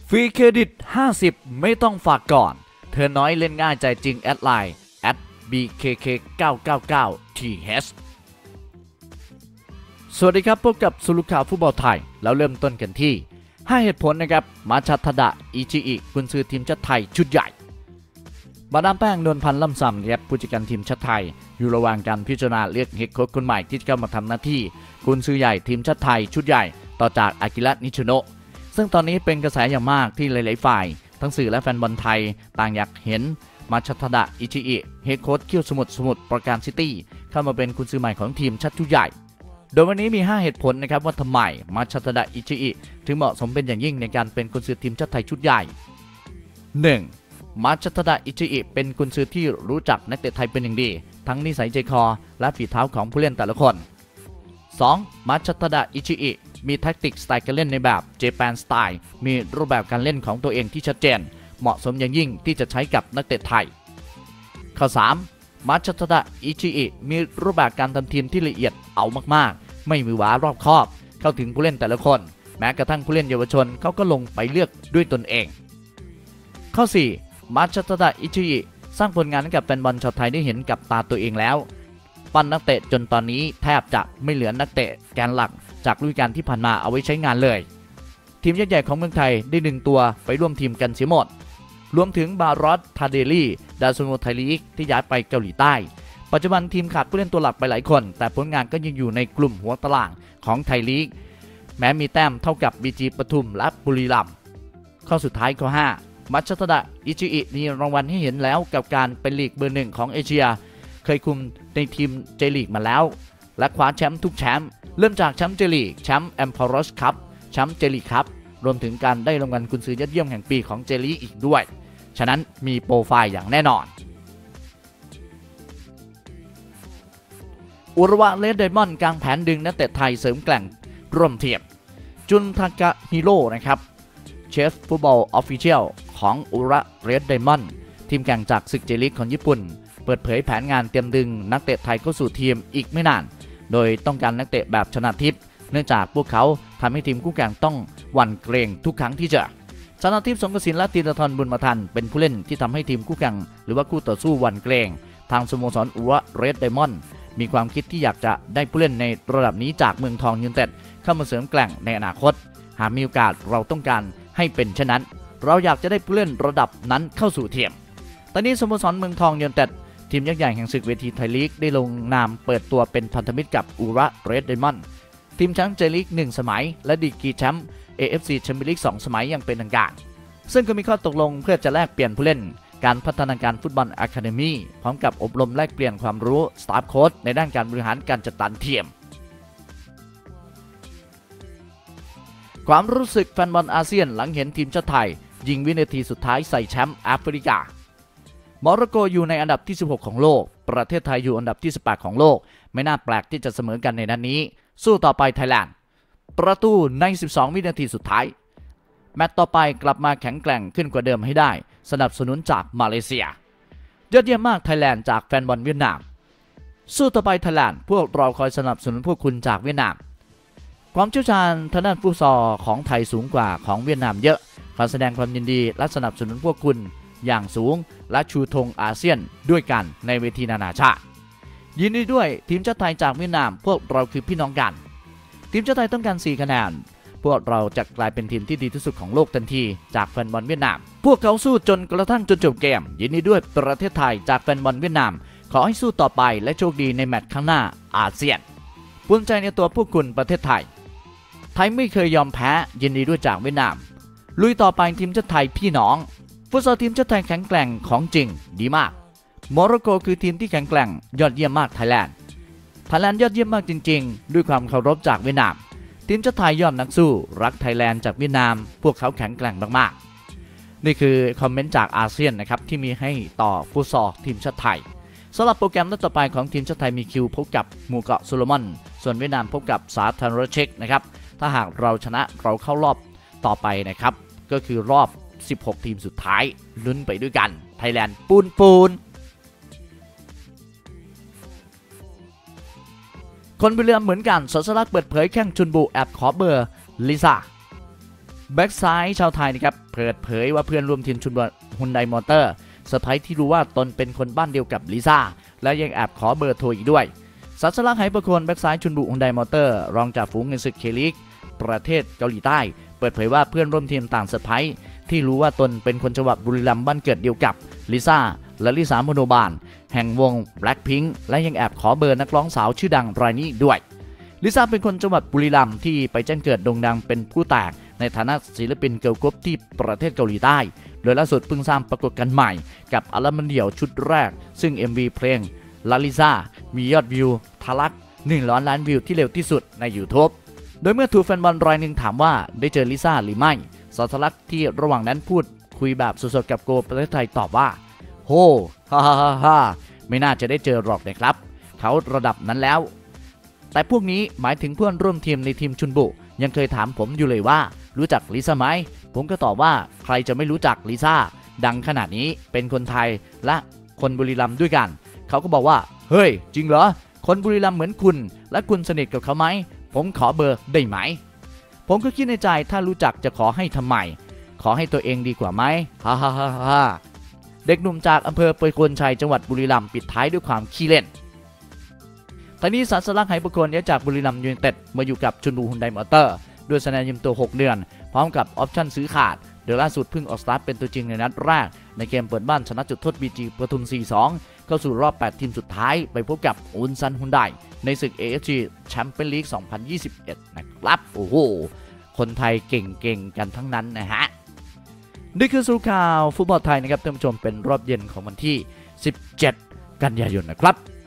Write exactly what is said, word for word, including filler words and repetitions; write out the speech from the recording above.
ฟรีเครดิตห้าสิบไม่ต้องฝากก่อนเธอน้อยเล่นง่ายใจจริงแอดไลน์ แอท บี เค เค เก้า เก้า เก้า ที เอช สวัสดีครับพบกับสุลุข่าวฟุตบอลไทยแล้วเริ่มต้นกันที่ห้าเหตุผลนะครับมาชัทดะอิจิอิกุนซือทีมชาติไทยชุดใหญ่มาดามแป้งนวลพันธ์ล่ำซำครับผู้จัดการทีมชาติไทยอยู่ระหว่างการพิจารณาเลือกเฮดโค้ชคนใหม่ที่จะเข้ามาทำหน้าที่กุนซือใหญ่ทีมชาติไทยชุดใหญ่ต่อจากอากิระนิชิโนะซึ่งตอนนี้เป็นกระแสอย่างมากที่หลายๆฝ่ายทั้งสื่อและแฟนบอลไทยต่างอยากเห็นมาชัทดะอิจิอิเฮดโค้ชเขี้ยวสมุทรสมุทรปราการซิตี้เข้ามาเป็นกุนซือใหม่ของทีมชาติชุดใหญ่โดยวันนี้มีห้าเหตุผลนะครับว่าทำไมมาชัทดะอิจิอิถึงเหมาะสมเป็นอย่างยิ่งในการเป็นกุนซือทีมชาติไทยชุดใหญ่ หนึ่ง. มาชัทดะอิจิอิเป็นกุนซือที่รู้จักนักเตะไทยเป็นอย่างดีทั้งนิสัยใจคอและฝีเท้าของผู้เล่นแต่ละคน สอง. มาชัทดะอิจิอิมีแทคติกสไตล์การเล่นในแบบเจแปนสไตล์มีรูปแบบการเล่นของตัวเองที่ชัดเจนเหมาะสมอย่างยิ่งที่จะใช้กับนักเตะไทย ข้อ สาม. มาชัทดะอิจิอิมีรูปแบบการทำทีมที่ละเอียดเอามากๆไม่มือหวารอบคอบเข้าถึงผู้เล่นแต่ละคนแม้กระทั่งผู้เล่นเยาวชนเขาก็ลงไปเลือกด้วยตนเอง ข้อ สี่. มาชัทดะอิจิอิสร้างผลงานให้กับแฟนบอลชาวไทยได้เห็นกับตาตัวเองแล้วปั้นนักเตะจนตอนนี้แทบจะไม่เหลือนักเตะแกนหลักจากฤดูกาลที่ผ่านมาเอาไว้ใช้งานเลยทีมยักษ์ใหญ่ของเมืองไทยได้ดึงตัวไปร่วมทีมกันเสียหมดรวมถึงบารอสทาเดลี่ดาวซันโวไทยลีกที่ย้ายไปเกาหลีใต้ปัจจุบันทีมขาดผู้เล่นตัวหลักไปหลายคนแต่ผลงานก็ยังอยู่ในกลุ่มหัวตารางของไทยลีกแม้มีแต้มเท่ากับ บี จี ปทุมและบุรีรัมย์ข้อสุดท้ายข้อ ห้า. มาชัทดะอิจิอิมีรางวัลให้เห็นแล้วกับการเป็นลีกเบอร์หนึ่งของเอเชียเคยคุมในทีมเจลีกมาแล้วและคว้าแชมป์ทุกแชมป์เริ่มจากแชมป์เจลีกแชมป์แอมพอรัสคัพแชมป์เจลีกคัพรวมถึงการได้รางวัลกุนซือยอดเยี่ยมแห่งปีของเจลีกอีกด้วยฉะนั้นมีโปรไฟล์อย่างแน่นอนอุระวะเรดไดมอนด์กลางแผนดึงนักเตะไทยเสริมแกร่งร่วมเทียบจุนทากะฮิโร่นะครับเชฟฟุตบอลออฟฟิเชียลของอุระเรดไดมอนด์ทีมแข่งจากศึกเจลีกของญี่ปุ่นเปิดเผยแผนงานเตรียมดึงนักเตะไทยเข้าสู่ทีมอีกไม่นานโดยต้องการนักเตะแบบชนะทิพย์เนื่องจากพวกเขาทำให้ทีมคู่แข่งต้องหวั่นเกรงทุกครั้งที่เจอชนะทิพย์สงกสินและธีรทรบุญมาทันเป็นผู้เล่นที่ทำให้ทีมคู่แข่งหรือว่าคู่ต่อสู้หวั่นเกรงทางสโมสรอุระเรดไดมอนด์มีความคิดที่อยากจะได้ผู้เล่นในระดับนี้จากเมืองทองยูไนเต็ดเข้ามาเสริมแกร่งในอนาคตหากมีโอกาสเราต้องการให้เป็นเช่นนั้นเราอยากจะได้ผู้เล่นระดับนั้นเข้าสู่ทีมตอนนี้สโมสรเมืองทองยูไนเต็ดทีมยักษ์ใหญ่แห่งศึกเวทีไทยลีกได้ลงนามเปิดตัวเป็นพันธมิตรกับอุระเรดไดมอนด์ทีมแชมป์เจลีกหนึ่งสมัยและดีกรีแชมป์ เอ เอฟ ซี แชมเปี้ยนลีกสองสมัยอย่างเป็นทางการซึ่งก็มีข้อตกลงเพื่อจะแลกเปลี่ยนผู้เล่นการพัฒนาการฟุตบอลอะคาเดมี่พร้อมกับอบรมแลกเปลี่ยนความรู้สตาฟโค้ชในด้านการบริหารการจัดการทีมความรู้สึกแฟนบอลอาเซียนหลังเห็นทีมชาติไทยยิงวินาทีสุดท้ายใส่แชมป์แอฟริกาโมร็อกโกอยู่ในอันดับที่สิบหกของโลกประเทศไทยอยู่อันดับที่สิบแปดของโลกไม่น่าแปลกที่จะเสมอกันในนัดนี้สู้ต่อไปไทยแลนด์ประตูในสิบสองวินาทีสุดท้ายแมตช์ต่อไปกลับมาแข็งแกร่งขึ้นกว่าเดิมให้ได้สนับสนุนจากมาเลเซียยอดเยี่ยมมากไทยแลนด์จากแฟนบอลเวียดนามสู้ต่อไปไทยแลนด์พวกเราคอยสนับสนุนพวกคุณจากเวียดนามความเชี่ยวชาญทางด้านฟุตซอลของไทยสูงกว่าของเวียดนามเยอะขอแสดงความยินดีและสนับสนุนพวกคุณอย่างสูงและชูธงอาเซียนด้วยกันในเวทีนานาชาติยินดีด้วยทีมชาติไทยจากเวียดนามพวกเราคือพี่น้องกันทีมชาติไทยต้องการสี่คะแนนพวกเราจะกลายเป็นทีมที่ดีที่สุดของโลกทันทีจากแฟนบอลเวียดนามพวกเขาสู้จนกระทั่งจนจบเกมยินดีด้วยประเทศไทยจากแฟนบอลเวียดนามขอให้สู้ต่อไปและโชคดีในแมตช์ข้างหน้าอาเซียนภูมิใจในตัวพวกคุณประเทศไทยไทยไม่เคยยอมแพ้ยินดีด้วยจากเวียดนามลุยต่อไปทีมชาติไทยพี่น้องฟุตซอลทีมชาติไทยแข็งแกร่งของจริงดีมากโมร็อกโกคือทีมที่แข็งแกร่งยอดเยี่ยมมากไทยแลนด์ไทยแลนด์ยอดเยี่ยมมากจริงๆด้วยความเคารพจากเวียดนามทีมชาติไทยยอดนักสู้รักไทยแลนด์จากเวียดนามพวกเขาแข็งแกร่งมากๆนี่คือคอมเมนต์จากอาเซียนนะครับที่มีให้ต่อฟุตซอลทีมชาติไทยสำหรับโปรแกรมนัดต่อไปของทีมชาติไทยมีคิวพบกับหมู่เกาะโซโลมอนส่วนเวียดนามพบกับสาธารณรัฐเช็กนะครับถ้าหากเราชนะเราเข้ารอบต่อไปนะครับก็คือรอบสิบหกทีมสุดท้ายลุ้นไปด้วยกันไทยแลนด์ปูนปูนคนบุรีรัมย์เหมือนกันสสลักเปิดเผยแข้งชุนบูแอบขอเบอร์ลิซ่าแบ็กซ้ายชาวไทยนะครับเปิดเผยว่าเพื่อนร่วมทีมชุนบุรีฮุนไดมอเตอร์เซอร์ไพรส์ที่รู้ว่าตนเป็นคนบ้านเดียวกับลิซ่าและยังแอบขอเบอร์โทรอีกด้วยสัสลักไหประโคนแบ็กซ้ายชุนบุรีฮุนไดมอเตอร์รองจากฝูงเงินศึกเคลีกประเทศเกาหลีใต้เปิดเผยว่าเพื่อนร่วมทีมต่างเซอร์ไพรส์ที่รู้ว่าตนเป็นคนจังหวัดบุรีรัมย์บ้านเกิดเดียวกับลิซ่าและลิซ่าโมโนบานแห่งวง Blackpink และยังแอบขอเบอร์นักร้องสาวชื่อดังรายนี้ด้วยลิซ่าเป็นคนจังหวัดบุรีรัมย์ที่ไปแจ้งเกิดโด่งดังเป็นผู้แตกในฐานะศิลปินเกิร์ลกรุ๊ปที่ประเทศเกาหลีใต้โดยล่าสุดเพิ่งสร้างปรากฏการณ์ใหม่กับอัลบั้มเดี่ยวชุดแรกซึ่ง เอ็ม วี เพลงลาลิซ่ามียอดวิวทะลักหนึ่งล้านล้านวิวที่เร็วที่สุดใน YouTube โดยเมื่อถูกแฟนบอลรายหนึ่งถามว่าได้เจอลิซ่าหรือไม่สัสลักที่ระหว่างนั้นพูดคุยแบบสดๆกับโกประเทศไทยตอบว่าโฮฮ่าฮ่าฮ่าไม่น่าจะได้เจอหรอกนะครับเขาระดับนั้นแล้วแต่พวกนี้หมายถึงเพื่อนร่วมทีมในทีมชุนบุยังเคยถามผมอยู่เลยว่ารู้จักลิซ่าไหมผมก็ตอบว่าใครจะไม่รู้จักลิซ่าดังขนาดนี้เป็นคนไทยและคนบุรีรัมย์ด้วยกันเขาก็บอกว่าเฮ้ยจริงเหรอคนบุรีรัมย์เหมือนคุณและคุณสนิทกับเขาไหมผมขอเบอร์ได้ไหมผมก็คิดในใจถ้ารู้จักจะขอให้ทำไมขอให้ตัวเองดีกว่าไหมฮ่าฮ่าฮ่าฮ่าเด็กหนุ่มจากอำเภอประโคนชัยจังหวัดบุรีรัมย์ปิดท้ายด้วยความขี้เล่นตอนนี้สัสลักไหประโคนย้ายจากบุรีรัมย์ยูไนเต็ดมาอยู่กับชุนบุรีฮุนไดมอเตอร์ด้วยสัญญายืมตัวหกเดือนพร้อมกับออปชั่นซื้อขาดโดยล่าสุดเพิ่งออกสตาร์ทเป็นตัวจริงในนัดแรกในเกมเปิดบ้านชนะจุดโทษ บี จี ปทุม สี่สอง เข้าสู่รอบแปดทีมสุดท้ายไปพบกับอุนซันฮุนไดในศึก เอ เอฟ จี แชมเปี้ยนลีก สองพันยี่สิบเอ็ด นะครับโอ้โหคนไทยเก่งๆกันทั้งนั้นนะฮะนี่คือสรุปข่าวฟุตบอลไทยนะครับท่านผู้ชมเป็นรอบเย็นของวันที่สิบเจ็ดกันยายนนะครับ